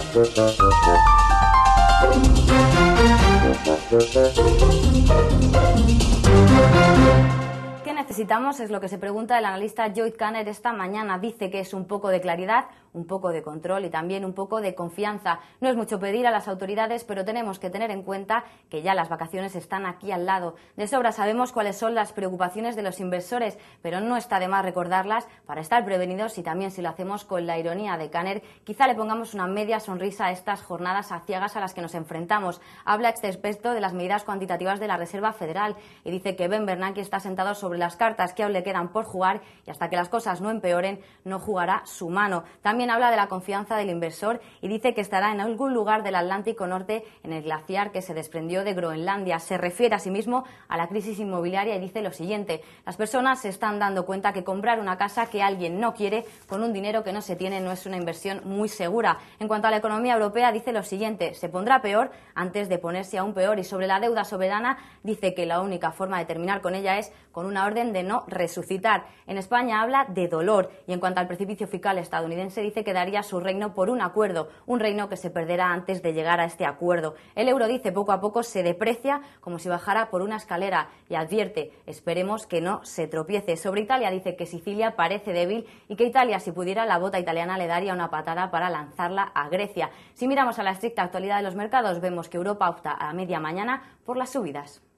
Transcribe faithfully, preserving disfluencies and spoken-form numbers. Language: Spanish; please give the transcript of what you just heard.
¿Qué necesitamos? Es lo que se pregunta el analista Lloyd Kanner esta mañana. Dice que es un poco de claridad, un poco de control y también un poco de confianza. No es mucho pedir a las autoridades, pero tenemos que tener en cuenta que ya las vacaciones están aquí al lado. De sobra sabemos cuáles son las preocupaciones de los inversores, pero no está de más recordarlas para estar prevenidos, y también, si lo hacemos con la ironía de Kanner, quizá le pongamos una media sonrisa a estas jornadas aciagas a las que nos enfrentamos. Habla este experto de las medidas cuantitativas de la Reserva Federal y dice que Ben Bernanke está sentado sobre las cartas que aún le quedan por jugar, y hasta que las cosas no empeoren no jugará su mano. También habla de la confianza del inversor y dice que estará en algún lugar del Atlántico Norte, en el glaciar que se desprendió de Groenlandia. Se refiere asimismo a la crisis inmobiliaria y dice lo siguiente: las personas se están dando cuenta que comprar una casa que alguien no quiere con un dinero que no se tiene no es una inversión muy segura. En cuanto a la economía europea, dice lo siguiente: se pondrá peor antes de ponerse aún peor. Y sobre la deuda soberana, dice que la única forma de terminar con ella es con una orden de no resucitar. En España habla de dolor, y en cuanto al precipicio fiscal estadounidense, dice que daría su reino por un acuerdo, un reino que se perderá antes de llegar a este acuerdo. El euro, dice, poco a poco se deprecia como si bajara por una escalera, y advierte: esperemos que no se tropiece. Sobre Italia, dice que Sicilia parece débil y que Italia, si pudiera, la bota italiana le daría una patada para lanzarla a Grecia. Si miramos a la estricta actualidad de los mercados, vemos que Europa opta a media mañana por las subidas.